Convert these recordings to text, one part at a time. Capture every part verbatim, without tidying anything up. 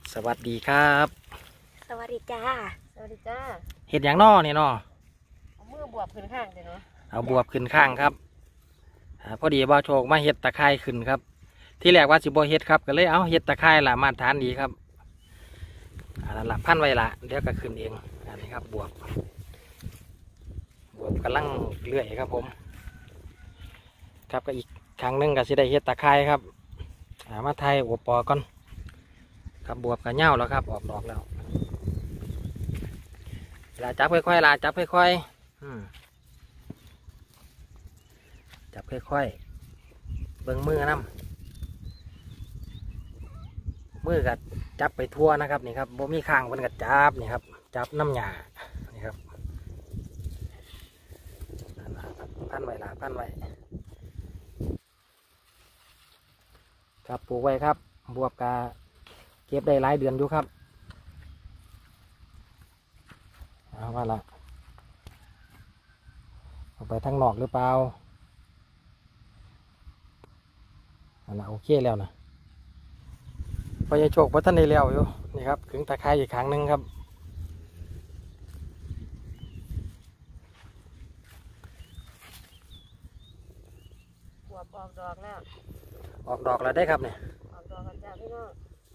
สวัสดีครับสวัสดีจ้าสวัสดีจ้าเห็ดอย่างนอเนี่ยนอเอามือบวบขึ้นข้างเดี๋ยวเนาะเอาบวบขึ้นข้างครับพอดีบ่าวโชคมาเห็ดตะไคร่ขึ้นครับที่แรกว่าสิบ่เห็ดครับก็เลยเอาเห็ดตะไคร่ละมาตรฐานดีครับอ่าละพันไว้ละเดี๋ยวก็ขึ้นเองอันนี้ครับบวบบวบกำลังเลื่อยครับผมครับก็อีกครั้งหนึ่งก็สิได้เห็ดตะไคร่ครับมาไทยอบปอก่อนครับบวบกับเหย้าแล้วครับออกดอกแล้วลาจับค่อยๆลาจับค่อยๆจับค่อยๆเบิ่งมือน้ำมือกัดจับไปทั่วนะครับนี่ครับบ่มีข้างมันกัดจับนี่ครับจับน้ำหยานี่ครับพันไว้ลาพันไว้ครับปลูกไว้ครับบวบกาเก็บได้หลายเดือนอยู่ครับเอาว่าละออกไปทางนอกหรือเปล่าอันนั้นโอเคแล้วนะพอยายโชคพัฒนาแล้วอยู่นี่ครับขึงตะไคร้อีกครั้งหนึ่งครับบวบออกดอกแล้วออกดอกแล้วได้ครับเนี่ยออกดอกกันจ้าพี่น้อง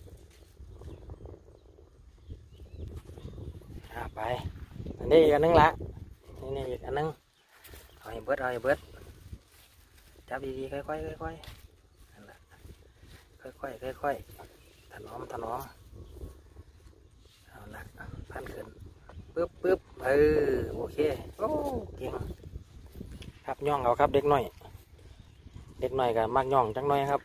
ไปอันนี้อีกอันนึงละนี่นี่อีกอันนึงเอาให้เบิดเอาให้เบิดจับดีๆค่อยๆค่อยๆนั่นแหละค่อยๆค่อยๆถนอมถนอมเอาละพันขึ้นปึ๊บปึ๊บเออโอเคโอ้เก่งครับย่องเอาครับเด็กน้อยเด็กน้อยกับมักย่องจังน้อยครับ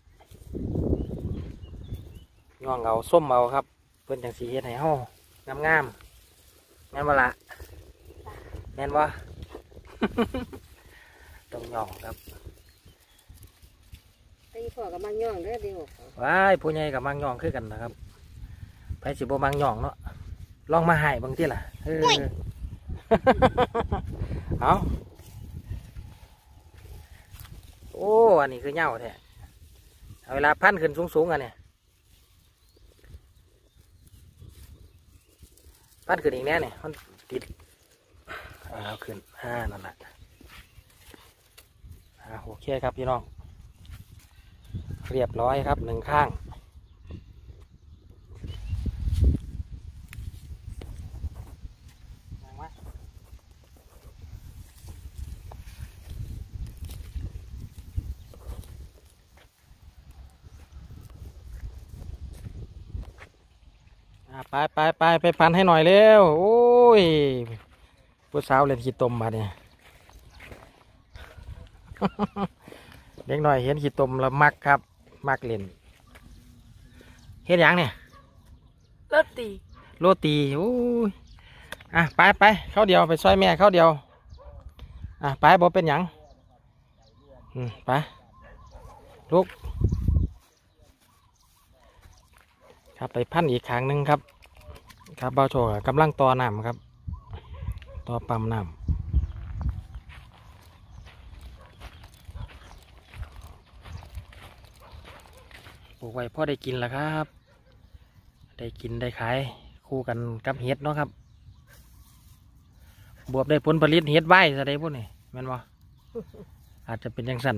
ย่องเอาส้มเอาครับเพื่อนจังสีเฮ็ดให้เฮางามงามแม่นบ่ละแม่นบ่ต้องย่องครับตีพ่อกับมังย่องเด้อดีหกว้ายผู้ใหญ่กับมังย่องคือกันนะครับไปสิบ่มังย่องเนาะลองมาให้บางทีล่ะเออเอาโอ้อันนี้คือเหย้าแท้เอาเวลาพันขึ้นสูงๆอันนี้พันขึ้นอีกแน่เนี่ยมันติดเอาขึ้นอ่านั่นแหละอ่าโอเคครับพี่น้องเรียบร้อยครับหนึ่งข้างไปไปไปไปพันให้หน่อยเร็วโอ้ยผู้สาวเล่นขี้ตมมาเนี่ยเด็กหน่อยเห็นขี้ตมแล้วมักครับมักเล่นเห็นยังเนี่ยโรตีโรตีโอ้ยอ่ะไปไปเข้าเดียวไปซอยแม่เข้าเดียวอ่ะไปบอกเป็นยังอืมไปลูกครับไปพันอีกครั้งหนึ่งครับครับเบาโชกกำลังต่อน้ำครับต่อปั๊มน้ำปลูกไว้พอได้กินแล้วครับได้กินได้ขายคู่กันกับเห็ดเนาะครับบวบได้ผลผลิตเห็ดไว้จะได้พวกนี้แม่นบ่ อาจจะเป็นยังสั่น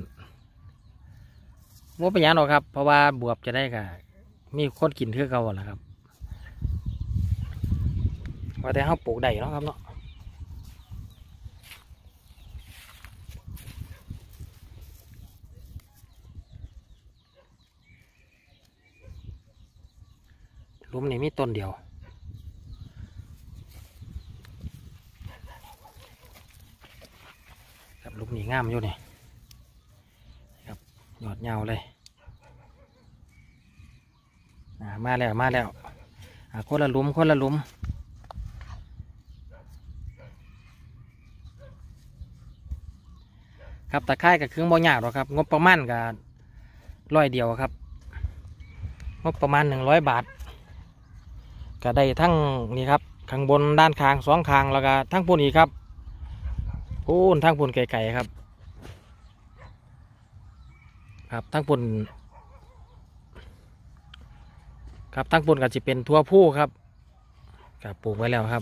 ว่าเป็นยังหรอกครับเพราะว่าบวบจะได้กับมีคนกินคือเก่าแหละครับว่าแต่เขาปลูกได้เนาะครับเนาะหลุมนี้มีต้นเดียวครับหลุมนี้งามอยู่นี่ครับยอดเงาเลยมาแล้วมาแล้วคนละหลุมคนละหลุมครับตะไคร้กับเครื่องบ่ยากหรอกครับงบประมาณกับร้อยเดียวครับงบประมาณหนึ่งร้อยบาทก็ได้ทั้งนี่ครับข้างบนด้านข้างสองข้างแล้วก็ทั้งปุ่นอีกครับปุ่นทั้งปุ่นไก่ๆครับครับทั้งปุ่นครับตั้งปุ่นก็จะเป็นทั่วผู้ครับกับปลูกไว้แล้วครับ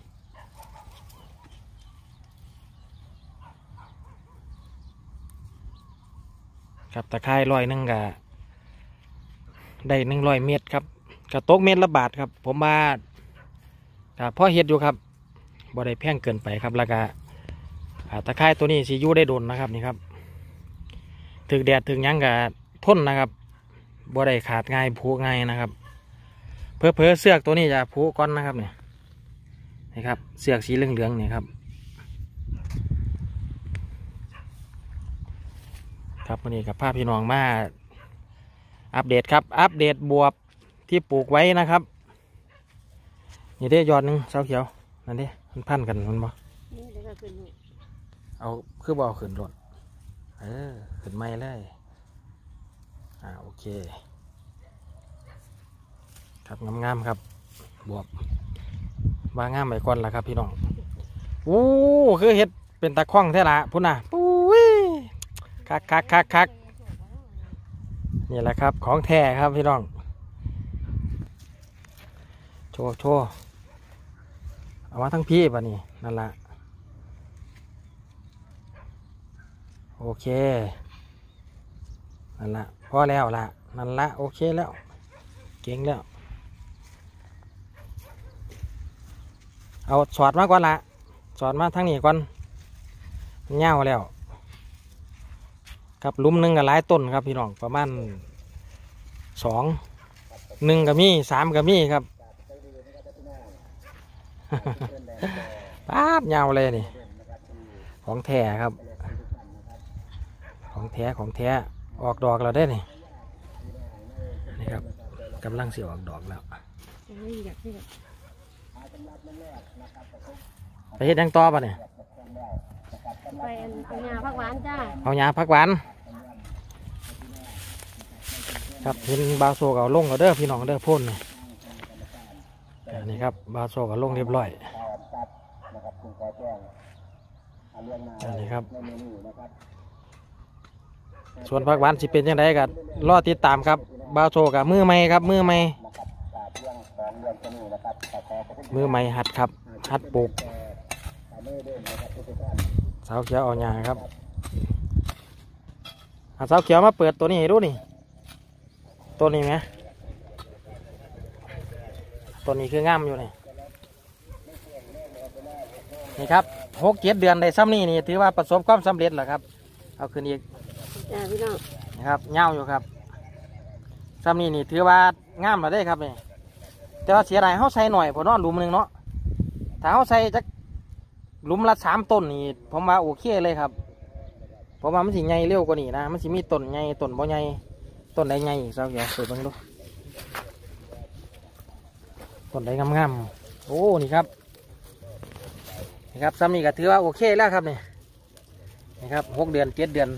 ครับตะไคร้ร้อยหนึ่งกะได้หนึ่งร้อยเมตรครับกระตกเมตรละบาทครับผมว่าครับพ่อเฮ็ดอยู่ครับบ่ได้แพงเกินไปครับแล้วก็ตะไคร้ตัวนี้สิอยู่ได้โดนนะครับนี่ครับถึงแดดถึงยังกะทนนะครับบ่ได้ขาดง่ายผุง่ายนะครับเพื่อเพื่อเสือกตัวนี้จะผุก้อนนะครับเนี่ยนี่ครับเสือกสีเหลืองๆนี่ครับครับวันนี้กับภาพพี่น้องมาอัปเดตครับอัปเดตบวบที่ปลูกไว้นะครับนี่ได้ยอดหนึ่งเสาเขียวนั่นดิมันพันกันมันบ่เอาคือบ่เอาขึ้นรถเออขึ้นไม้เลยอ่าโอเคครับงามๆครับบวบบางงามไปก่อนละครับพี่น้องอู้คือเห็ดเป็นตะข้องแท้ละพุ่นน่ะปุ้ยคักคักคักคักนี่แหละครับของแท้ครับพี่น้องโชว์โชว์เอามาทั้งพี่ป่ะนี่นั่นละโอเคนั่นละพอแล้วละนั่นละโอเคแล้วเก่งแล้วเอาสอดมาก่อนละสอดมาทั้งนี้ก่อนเง่าแล้วครับลุ่มหนึ่งกับหลายต้นครับพี่น้องประมาณสองหนึ่งกับมีสามกับมีครับป๊าบเงาเลยนี่ของแท้ครับของแท้ของแท้ออกดอกเราได้นี่นี่ครับกำลังเสียออกดอกแล้วไปเฮ็ดยังต่อป่ะเนี่ยไปเอาหญ้าผักหวานจ้าเอาหญ้าผักหวานครับเห็นบาโซกับลงกับเด้อพี่น้องเด้อพ่นนี่นี่ครับบาโซกับลงเรียบร้อยนี่ครับส่วนผักหวานสิเป็นยังไงกันรอติดตามครับบาโซกับมือใหม่ครับมือใหม่มือใหม่หัดครับหัดปลูกสาวเขียวเอาหญ้าครับเอาสาวเขียวมาเปิดตัวนี้ให้ดูนี่ตัวนี้ไหมตัวนี้คืองามอยู่นี่นี่ครับหกเจ็ดเดือนได้ซ้ำนี่นี่ถือว่าประสบความสำเร็จแล้วครับเอาขึ้นอีกจ้าพี่น้องนะครับเงาอยู่ครับซ้ำนี่นี่ถือว่างามมาได้ครับนี่แต่ว่าเสียดายเขาใส่หน่อยพอนอนหลุมหนึ่งเนาะถ้าเขาใส่จักหลุมละสามต้นนี่ผมว่าโอเคเลยครับเพราะว่ามันสิใหญ่เร็วกว่านี้นะมันสิมีต้นใหญ่ต้นบ่ใหญ่ต้นใดใหญ่อีกสักอย่างเปิดเบิ่งดูต้นใดงามๆโอ้นี่ครับนี่ครับซ้ำนี่ก็ถือว่าโอเคแล้วครับนี่นี่ครับหกเดือนเจ็ดเดือน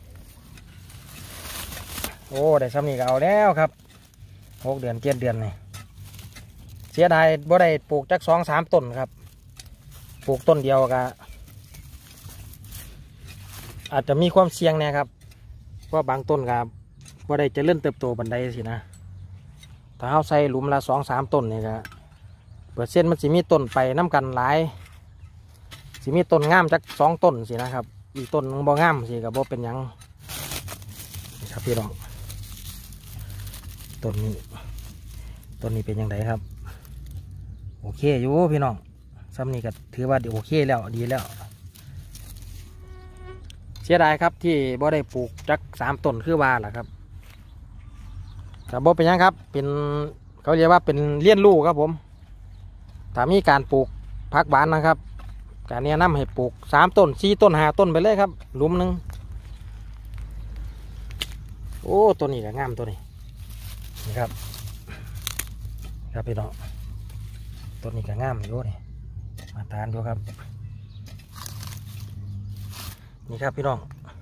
โอ้ได้ซ้ำนี่ก็เอาแล้วครับหกเดือนเจ็ดเดือนนี่เสียดายบ่ได้ปลูกจักสองสามต้นครับปลูกต้นเดียวก็อาจจะมีความเสี่ยงนะครับเพราะบางต้นครับบ่ได้เจริญเติบโตบันไดสินะถ้าเอาใส่หลุมละสองสามต้นนี่ก็เปอร์เซ็นต์มันสิมีต้นไปน้ำกันหลายสิมีต้นงามจักสองต้นสินะครับอีกต้นนึงบ่งามสิกับบ่เป็นยังนี่ครับพี่น้องต้นนี้ต้นนี้เป็นยังไงครับโอเคอยู่พี่น้องซ้ำนี่ก็ถือว่าโอเคแล้วดีแล้วเสียดายครับที่บ่ได้ปลูกจักสามต้นคือว่าล่ะครับแต่บ่เป็นยังครับเป็นเขาเรียกว่าเป็นเลี้ยนลูกครับผมถ้ามีการปลูกผักหวานนะครับการแนะนำให้ปลูกสามต้นสี่ต้นห้าต้นไปเลยครับหลุมหนึ่งโอ้ต้นนี้ก็งามตัวนี้นี่ครับครับพี่น้องต้นนี้ก็งามอยู่นี่มาทานดูครับนี่ครับพี่น้อง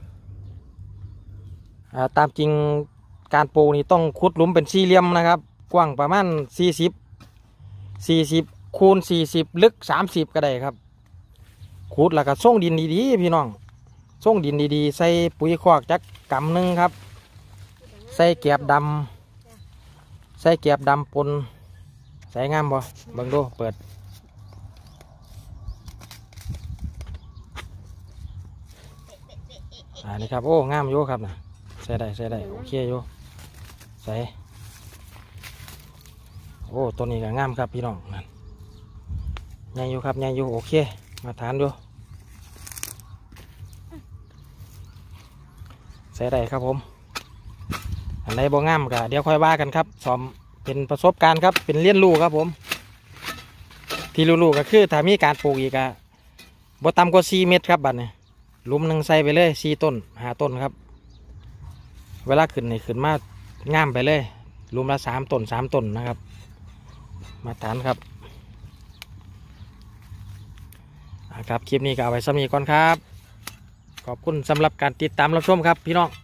อ่าตามจริงการปลูกนี่ต้องขุดหลุมเป็นสี่เหลี่ยมนะครับกว้างประมาณสี่สิบสี่สิบคูณสี่สิบลึกสามสิบก็ได้ครับขุดแล้วก็ส่งดินดีๆพี่น้องส่งดินดีๆใส่ปุ๋ยคอกจักกำหนึ่งครับใส่แกบดำใส่เกียบดำปนใส่งามบ่เบิ่งดูเปิดอ่านี่ครับโอ้งามอยู่ครับนะใส่ได้ใส่ได้โอเคอยู่ใส่โอ้ตัวนี้ก็งามครับพี่น้องนั่นใหญ่อยู่ครับใหญ่อยู่โอเคมาทานดูใส่ได้ครับผมอันไหนบ่งามก็เดี๋ยวค่อยว่ากันครับสอมเป็นประสบการณ์ครับเป็นเรียนรู้ครับผมที่รู้ๆก็คือถ้ามีการปลูกอีกอะบ่ต่ำกว่าสี่เมตรครับบัดนี้หลุมหนึ่งใส่ไปเลยสี่ต้นห้าต้นครับเวลาขึ้นนี่ขึ้นมางามไปเลยหลุมละสามต้นสามต้นนะครับมาทานครับครับคลิปนี้ก็เอาไว้สำนีก่อนครับขอบคุณสำหรับการติดตามรับชมครับพี่น้อง